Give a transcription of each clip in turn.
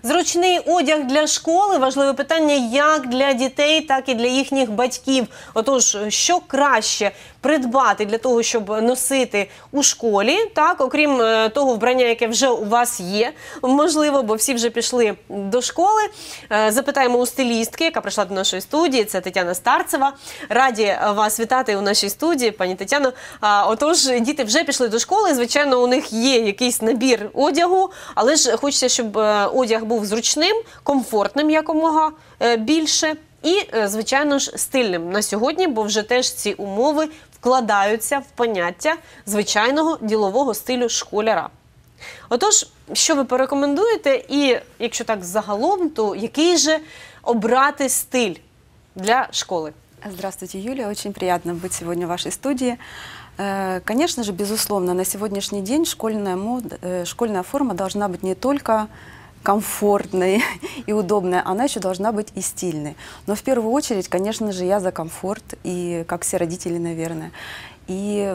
Зручний одяг для школи – важливе питання як для дітей, так і для їхніх батьків. Отож, що краще придбати для того, щоб носити у школі, так, окрім того вбрання, яке вже у вас є, можливо, бо всі вже пішли до школи. Запитаємо у стилістки, яка прийшла до нашої студії, це Тетяна Старцева. Раді вас вітати у нашій студії, пані Тетяно. Отож, діти вже пішли до школи, звичайно, у них є якийсь набір одягу, але ж хочеться, щоб одяг був зручним, комфортним якомога більше і, звичайно ж, стильним на сьогодні, бо вже теж ці умови вкладаються в поняття звичайного ділового стилю школяра. Отож, що ви порекомендуєте і, якщо так загалом, то який же обрати стиль для школи? Здравствуйте, Юлия. Очень приятно быть сегодня в вашей студии. Конечно же, безусловно, на сегодняшний день школьная форма должна быть не только комфортной и удобной, она еще должна быть и стильной. Но в первую очередь, конечно же, я за комфорт, и как все родители, наверное. И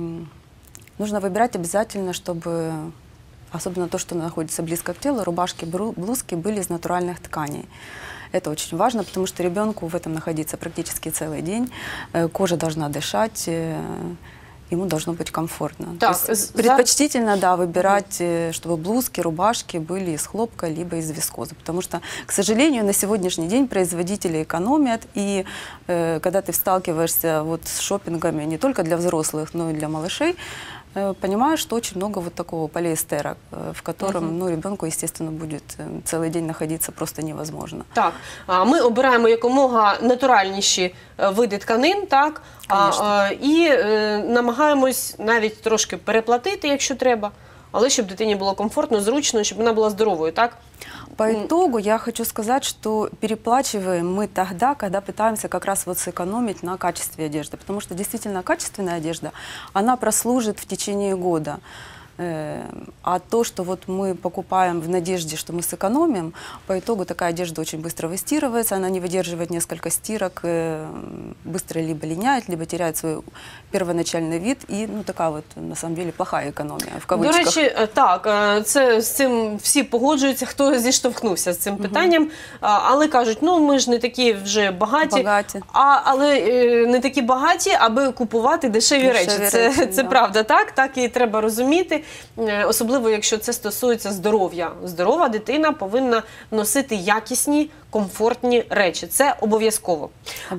нужно выбирать обязательно, чтобы, особенно то, что находится близко к телу, рубашки, блузки были из натуральных тканей. Это очень важно, потому что ребенку в этом находиться практически целый день. Кожа должна дышать, ему должно быть комфортно. Так, предпочтительно, да, выбирать, чтобы блузки, рубашки были из хлопка, либо из вискозы. Потому что, к сожалению, на сегодняшний день производители экономят. И когда ты сталкиваешься вот с шопингами не только для взрослых, но и для малышей, понимаешь, что очень много вот такого полиэстера, в котором ребенку, естественно, будет целый день находиться просто невозможно. Так, ми обираємо якомога натуральніші види тканин, так, і намагаємось навіть трошки переплатити, якщо треба, але щоб дитині було комфортно, зручно, щоб вона була здоровою, так? По итогу я хочу сказать, что переплачиваем мы тогда, когда пытаемся как раз вот сэкономить на качестве одежды. Потому что действительно качественная одежда, она прослужит в течение года. А то, что вот мы покупаем в надежде, что мы сэкономим, по итогу такая одежда очень быстро выстирывается, она не выдерживает несколько стирок, быстро либо линяет, либо теряет свой первоначальный вид. І, ну, така от, на самом деле, плохая економія, в кавичках. До речі, так, з цим всі погоджуються, хто зіштовхнувся з цим питанням, але кажуть, ну, ми ж не такі вже багаті. Але не такі багаті, аби купувати дешеві речі. Це правда, так і треба розуміти. Особливо, якщо це стосується здоров'я. Здорова дитина повинна носити якісні, комфортні речі. Це обов'язково.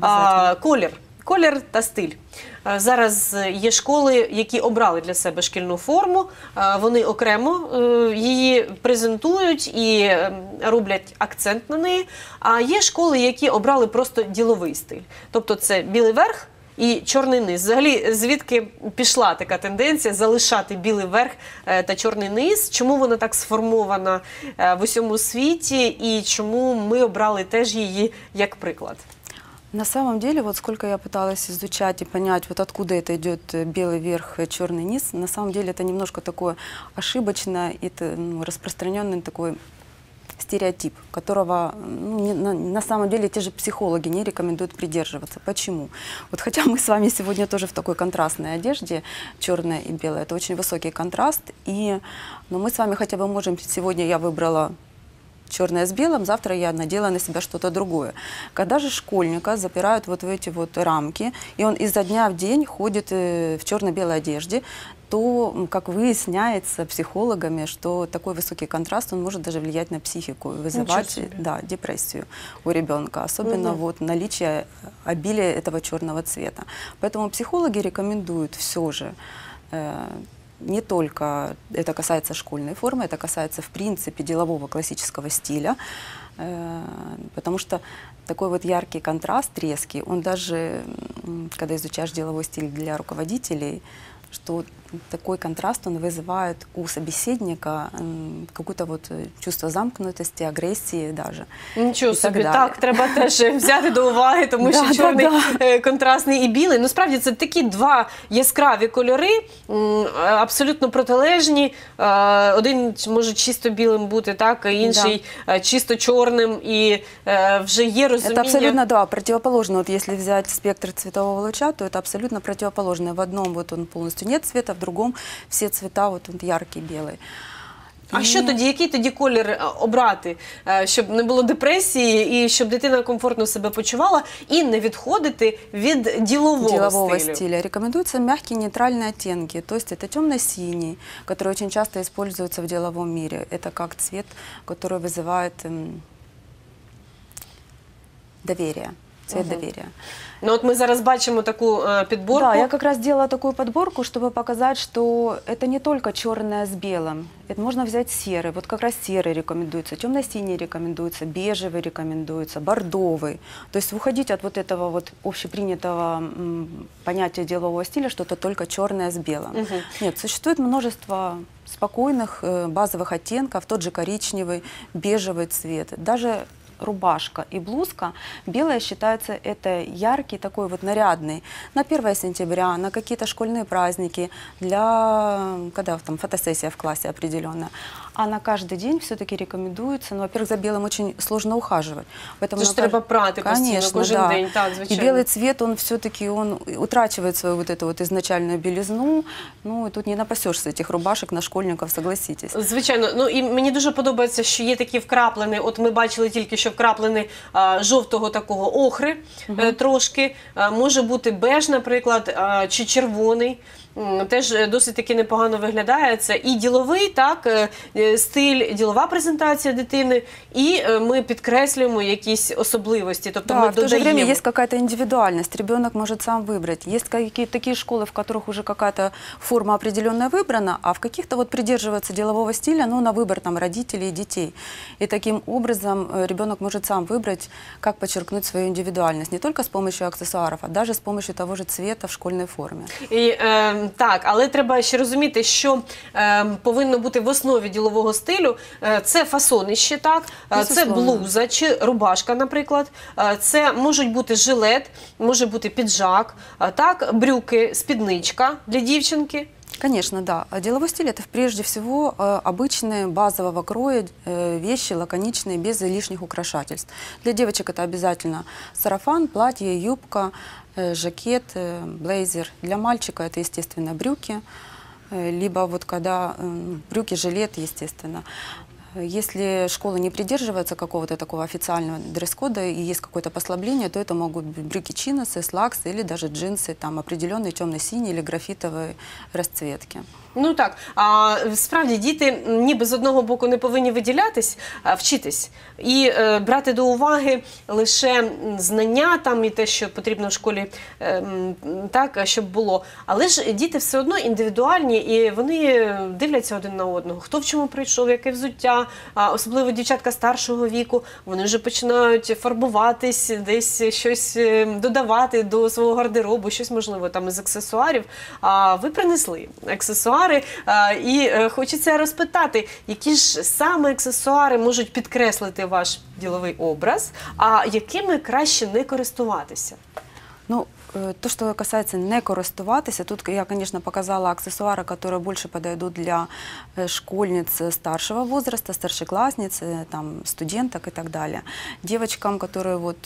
Колір та стиль. Зараз є школи, які обрали для себе шкільну форму, вони окремо її презентують і роблять акцент на неї. А є школи, які обрали просто діловий стиль. Тобто це білий верх і чорний низ. Взагалі, звідки пішла така тенденція залишати білий верх та чорний низ? Чому вона так сформована в усьому світі і чому ми обрали теж її як приклад? На самом деле, вот сколько я пыталась изучать и понять, вот откуда это идет белый верх, черный низ, на самом деле это немножко такое ошибочное и распространенный такой стереотип, которого на самом деле те же психологи не рекомендуют придерживаться. Почему? Вот хотя мы с вами сегодня тоже в такой контрастной одежде, черная и белая, это очень высокий контраст, но мы с вами хотя бы можем, сегодня я выбрала черное с белым, завтра я надела на себя что-то другое. Когда же школьника запирают вот в эти вот рамки, и он изо дня в день ходит в черно-белой одежде, то, как выясняется психологами, что такой высокий контраст, он может даже влиять на психику, вызывать депрессию у ребенка, особенно вот наличие обилия этого черного цвета. Поэтому психологи рекомендуют все же, не только это касается школьной формы, это касается, в принципе, делового классического стиля, потому что такой вот яркий контраст, резкий, он даже, когда изучаешь деловой стиль для руководителей, что такой контраст, он вызывает у собеседника какое-то вот чувство замкнутости, агрессии даже. Нічого собі, так, треба теж взяти до уваги, тому що чорний, контрастний і білий. Ну, справді, це такі два яскраві кольори, абсолютно протилежні. Один може чисто білим бути, так, а інший чисто чорним, і вже є розуміння. Это абсолютно, да, противоположно. Вот если взять спектр цветового луча, то это абсолютно противоположное. В одном вот он полностью нет цвета, в другом все цвета вот он яркий белый. А що тоді, який тоді колір обрати, щоб не було депресії і щоб дитина комфортно себе почувала і не відходити від ділового стилю? стиля. Рекомендуются мягкие нейтральные оттенки, то есть это темно-синий, который очень часто используется в деловом мире. Это как цвет, который вызывает доверие, цвет доверия. Ну от ми зараз бачимо таку підборку. Да, я как раз делала такую подборку, чтобы показать, что это не только черное с белым. Это можно взять серый. Вот как раз серый рекомендуется, темно-синий рекомендуется, бежевый рекомендуется, бордовый. То есть уходить от вот этого вот общепринятого понятия делового стиля, что это только черное с белым. Нет, существует множество спокойных базовых оттенков, тот же коричневый, бежевый цвет, даже рубашка и блузка. Белая считается это яркий, такой вот нарядный. На 1 сентября, на какие-то школьные праздники, когда там фотосессия в классе определенная. А на каждый день все-таки рекомендуется, ну, во-первых, за белым очень сложно ухаживать. Поэтому Це ж треба прати постійно, кожен день, так, И звичайно. белый цвет, он все-таки утрачивает свою вот эту вот изначальную белизну. Ну, и тут не напасешься этих рубашек на школьников, согласитесь. Звичайно. Ну і мені дуже подобається, що є такі вкраплені, от ми бачили тільки, що вкраплені жовтого такого охри трошки, може бути беж, наприклад, чи червоний. Теж досить таки непогано виглядає. Це і діловий, так, стиль, ділова презентація дитини, і ми підкреслюємо якісь особливості. Тобто ми в то же додаємо. время есть какая-то индивидуальность. Ребенок может сам выбрать. Есть какие-то такие школы, в которых уже какая-то форма определенная выбрана, а в каких-то вот придерживаться делового стиля, ну, на выбор там родителей и детей. И таким образом ребенок может сам выбрать, как подчеркнуть свою индивидуальность. Не только с помощью аксессуаров, а даже с помощью того же цвета в школьной форме. І, так, але треба ще розуміти, що повинно бути в основі ділового стилю. Це фасонище, так, це Безусловно. блуза чи рубашка, наприклад. Це можуть бути жилет, може бути піджак, так, брюки, спідничка для дівчинки. Конечно, да. А деловой стиль – это прежде всего обычные базового кроя вещи, лаконичные, без лишних украшательств. Для девочек это обязательно сарафан, платье, юбка, жакет, блейзер. Для мальчика это, естественно, брюки, либо вот когда брюки, жилет, естественно. Если школа не придерживается какого-то такого официального дресс-кода и есть какое-то послабление, то это могут быть брюки-чиносы, слаксы или даже джинсы, там определенные темно-синие или графитовые расцветки. Ну так, а справді діти ніби з одного боку не повинні виділятись, вчитись і брати до уваги лише знання там і те, що потрібно в школі, так, щоб було. Але ж діти все одно індивідуальні і вони дивляться один на одного. Хто в чому прийшов, яке взуття, особливо дівчатка старшого віку, вони вже починають фарбуватись, десь щось додавати до свого гардеробу, щось можливо там із аксесуарів. А ви принесли аксесуари. І хочеться розпитати, які ж саме аксесуари можуть підкреслити ваш діловий образ, а якими краще не користуватися? Ну, то, что касается не користуватися, тут я, конечно, показала аксессуары, которые больше подойдут для школьниц старшего возраста, старшеклассниц, там, студенток и так далее. Девочкам, которые вот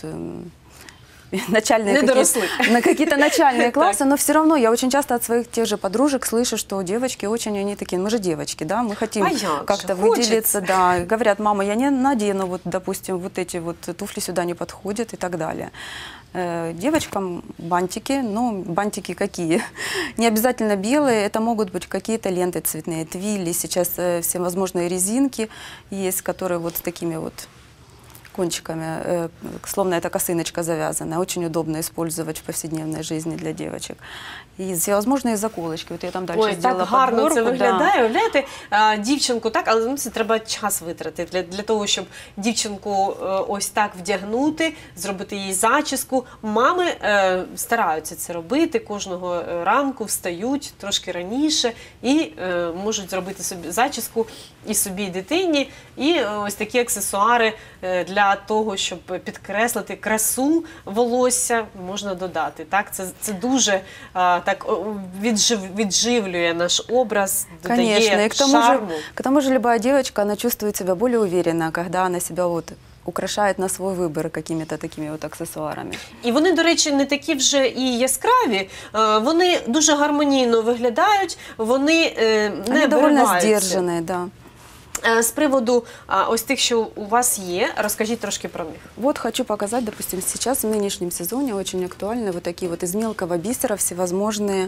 на какие-то начальные классы, но все равно я очень часто от своих тех же подружек слышу, что девочки очень, они такие, мы же девочки, да, мы хотим как-то выделиться, да, говорят, мама, я не надену, вот, допустим, вот эти вот туфли сюда не подходят и так далее. Девочкам бантики, ну, бантики какие? Не обязательно белые, это могут быть какие-то ленты цветные, твилли, сейчас всевозможные резинки есть, которые вот с такими вот кончиками, словно это косыночка завязанная, очень удобно использовать в повседневной жизни для девочек. І всевозможні заколочки. От я там далі так гарно це виглядає. Уявляєте, дівчинку так, але ну, це треба час витратити для того, щоб дівчинку ось так вдягнути, зробити їй зачіску. Мами стараються це робити, кожного ранку встають трошки раніше і можуть зробити собі зачіску і собі, і дитині. І ось такі аксесуари для того, щоб підкреслити красу волосся, можна додати. Так? Це дуже так відживлює наш образ, додає шарму. К тому же любая девочка, она чувствует себя более уверенно, когда она себя вот украшает на свой вибір какими-то такими от аксесуарами. І вони, до речі, не такі вже і яскраві, вони дуже гармонійно виглядають, вони не довольно вириваються. сдержанные, да. З приводу ось тих, що у вас є, розкажіть трошки про них. Вот хочу показать, допустим, сейчас в нынешнем сезоне очень актуальны вот такие вот из мелкого бисера всевозможные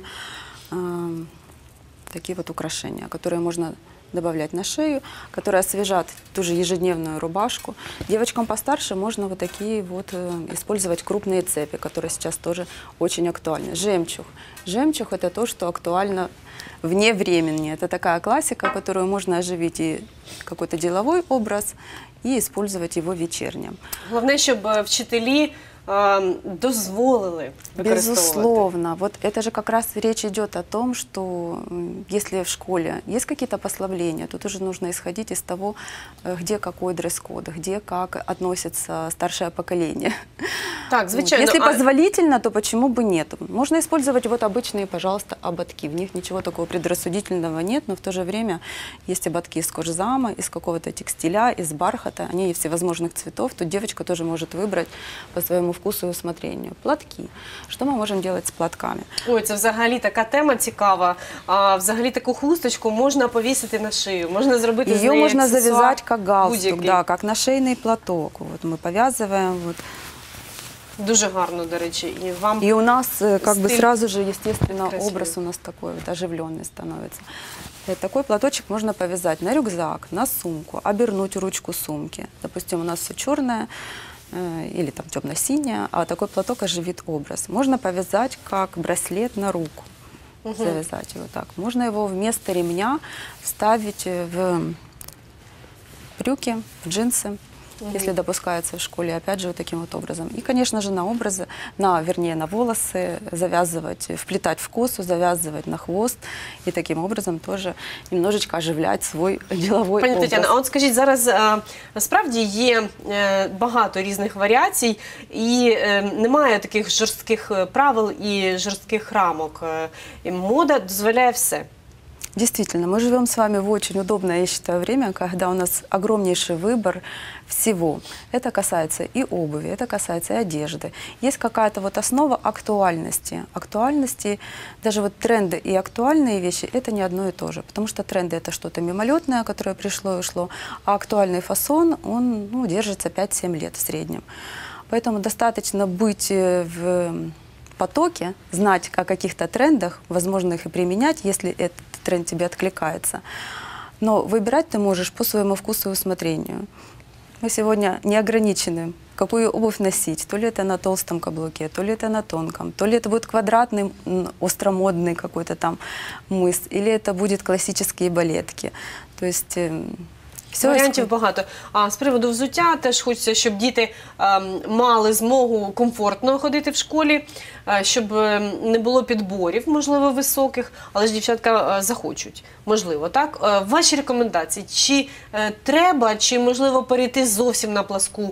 такие вот украшения, которые можно добавлять на шею, которые освежат ту же ежедневную рубашку. Девочкам постарше можно вот такие вот использовать крупные цепи, которые сейчас тоже очень актуальны. Жемчуг. Жемчуг – это то, что актуально вне времени. Это такая классика, которую можно оживить и какой-то деловой образ, и использовать его вечерним. Головне, щоб вчителі дозволили використовувати. Безусловно. Вот это же как раз речь идет о том, что если в школе есть какие-то послабления, то тоже нужно исходить из того, где какой дресс-код, где как относится старшее поколение. Так, звичайно. Если позволительно, то почему бы нет? Можно использовать вот обычные, пожалуйста, ободки. В них ничего такого предрассудительного нет, но в то же время есть ободки из кожзама, из какого-то текстиля, из бархата. Они всевозможных цветов. Тут девочка тоже может выбрать по своему вкусу и усмотрению. Платки. Что мы можем делать с платками? Ой, це взагалі така тема цікава. Взагалі таку хусточку можна повісити на шию, можна зробити з Ее неї можно аксесуар завязать как галстук, будь-який. да, как нашейный платок. Вот мы повязываем. Вот. Дуже гарно, до речі. І вам И у нас как бы стиль сразу же, естественно, красивый. образ у нас такой вот оживленный становится. Такой платочек можно повязать на рюкзак, на сумку, обернуть ручку сумки. Допустим, у нас все черное или там темно-синее, а такой платок оживит образ. Можно повязать как браслет на руку, завязать его так. Можно его вместо ремня вставить в брюки, в джинсы, если допускается в школе, опять же, вот таким вот образом. И, конечно же, на образы, вернее, на волосы завязывать, вплетать в косу, завязывать на хвост, и таким образом тоже немножечко оживлять свой деловой Пані образ. Тетяно, а от скажіть, зараз насправді є багато різних варіацій і немає таких жорстких правил і жорстких рамок. І мода дозволяє все. Действительно, мы живем с вами в очень удобное, я считаю, время, когда у нас огромнейший выбор всего. Это касается и обуви, это касается и одежды. Есть какая-то вот основа актуальности. Актуальности, даже вот тренды и актуальные вещи – это не одно и то же. Потому что тренды – это что-то мимолетное, которое пришло и ушло, а актуальный фасон, он держится 5-7 лет в среднем. Поэтому достаточно быть в потоке, знать о каких-то трендах, возможно их и применять, если этот тренд тебе откликается. Но выбирать ты можешь по своему вкусу и усмотрению. Мы сегодня не ограничены, какую обувь носить. То ли это на толстом каблуке, то ли это на тонком, то ли это будет квадратный, остромодный какой-то там мыс, или это будет классические балетки. То есть все Варіантів багато. А з приводу взуття теж хочеться, щоб діти мали змогу комфортно ходити в школі, щоб не було підборів, можливо, високих, але ж дівчатка захочуть, можливо, так? Ваші рекомендації, чи треба, чи можливо перейти зовсім на пласку,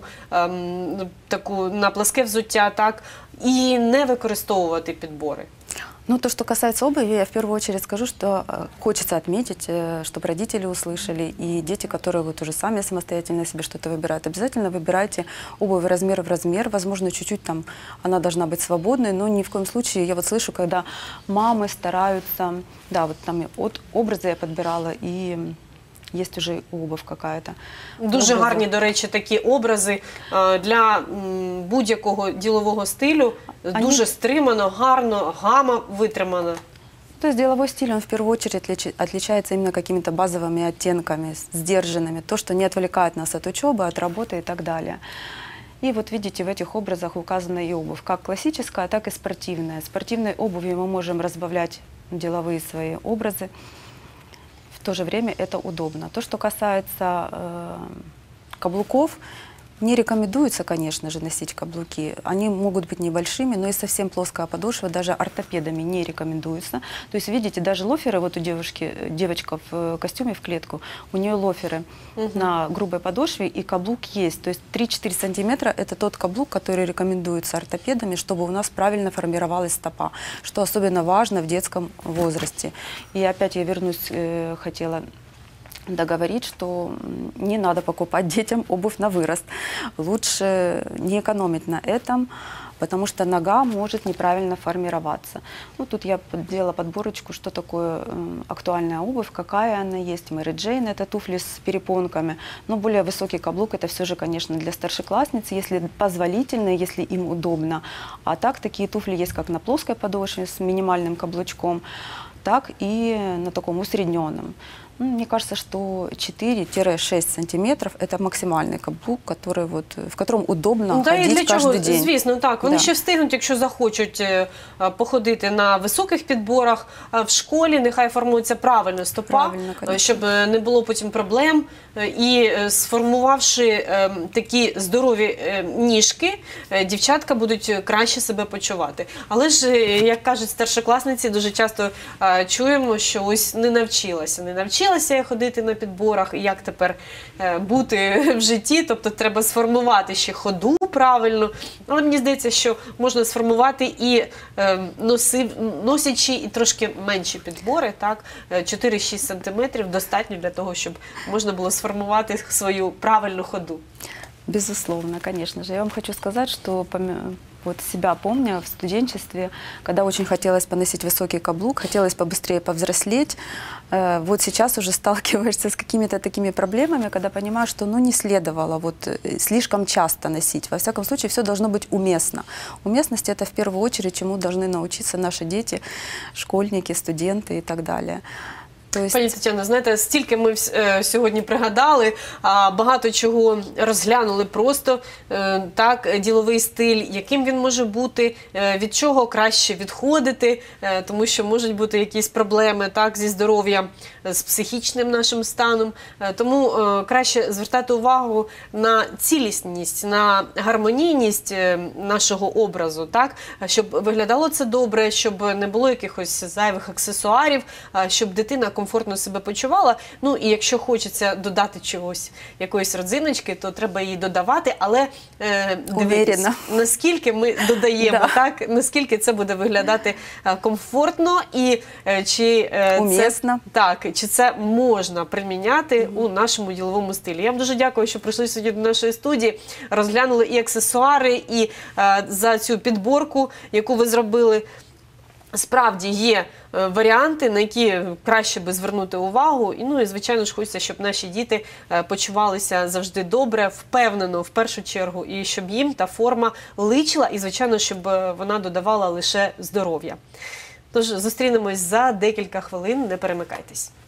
на пласке взуття, так, і не використовувати підбори? Ну, то, что касается обуви, я в первую очередь скажу, что хочется отметить, чтобы родители услышали, и дети, которые вот уже сами самостоятельно себе что-то выбирают, обязательно выбирайте обувь размер в размер, возможно, чуть-чуть там она должна быть свободной, но ни в коем случае, я вот слышу, когда мамы стараются, да, вот там от образа я подбирала, и есть уже обувь какая-то. Дуже гарні, до речі, такі образи для будь-якого ділового стилю. Дуже стримано, гарно, гама витримана. То есть деловой стиль, он в первую очередь отличается именно какими-то базовыми оттенками, сдержанными, то, что не отвлекает нас от учебы, от работы и так далее. И вот видите, в этих образах указана и обувь, как классическая, так и спортивная. Спортивной обувью мы можем разбавлять деловые свои образы. В то же время это удобно. То, что касается каблуков, не рекомендуется, конечно же, носить каблуки. Они могут быть небольшими, но и совсем плоская подошва даже ортопедами не рекомендуется. То есть, видите, даже лоферы, вот у девочка в костюме в клетку, у нее лоферы на грубой подошве, и каблук есть. То есть 3-4 сантиметра – это тот каблук, который рекомендуется ортопедами, чтобы у нас правильно формировалась стопа, что особенно важно в детском возрасте. И опять я вернусь, хотела договорить, что не надо покупать детям обувь на вырост. Лучше не экономить на этом, потому что нога может неправильно формироваться. Ну, тут я делала подборочку, что такое актуальная обувь, какая она есть. Мэри Джейн – это туфли с перепонками, но более высокий каблук – это все же, конечно, для старшеклассниц, если позволительно, если им удобно. А так, такие туфли есть как на плоской подошве с минимальным каблучком, так и на таком усредненном. Ну, мне кажется, что 4-6 сантиметров – это максимальний каблук, который в котором удобно Да, і для ходить чого, каждый день. звісно, так. Вони Да. ще встигнуть, якщо захочуть походити на високих підборах, в школі нехай формується правильно стопа, Правильно, конечно. щоб не було потім проблем. І сформувавши такі здорові ніжки, дівчатка будуть краще себе почувати. Але ж, як кажуть старшокласниці, дуже часто чуємо, що ось не навчилася я ходити на підборах, і як тепер бути в житті, тобто треба сформувати ще ходу правильно. Але мені здається, що можна сформувати і носячи і трошки менші підбори, так, 4-6 сантиметрів достатньо для того, щоб можна було сформувати свою правильну ходу. Безусловно, конечно же. Я вам хочу сказать, что вот себя помню в студенчестве, когда очень хотелось поносить высокий каблук, хотелось побыстрее повзрослеть. Вот сейчас уже сталкиваешься с какими-то такими проблемами, когда понимаешь, что не следовало слишком часто носить. Во всяком случае, все должно быть уместно. Уместность – это в первую очередь, чему должны научиться наши дети, школьники, студенты и так далее. Пані Тетяно, знаєте, стільки ми сьогодні пригадали, багато чого розглянули просто, так, діловий стиль, яким він може бути, від чого краще відходити, тому що можуть бути якісь проблеми, так, зі здоров'ям, з психічним нашим станом. Тому краще звертати увагу на цілісність, на гармонійність нашого образу, так, щоб виглядало це добре, щоб не було якихось зайвих аксесуарів, щоб дитина комфортно себе почувала. Ну і якщо хочеться додати чогось, якоїсь родзиночки, то треба її додавати, але дивитися, наскільки ми додаємо, так, наскільки це буде виглядати комфортно і чи умісно. Чи це можна приміняти у нашому діловому стилі. Я вам дуже дякую, що прийшли сьогодні до нашої студії, розглянули і аксесуари, і за цю підборку, яку ви зробили. Справді є варіанти, на які краще би звернути увагу. І, звичайно ж, хочеться, щоб наші діти почувалися завжди добре, впевнено, в першу чергу, і щоб їм та форма личила, і, звичайно, щоб вона додавала лише здоров'я. Тож, зустрінемось за декілька хвилин, не перемикайтесь.